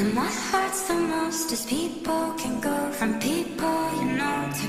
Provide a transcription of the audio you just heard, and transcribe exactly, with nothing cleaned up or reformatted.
And what hurts the most is people can go from people you know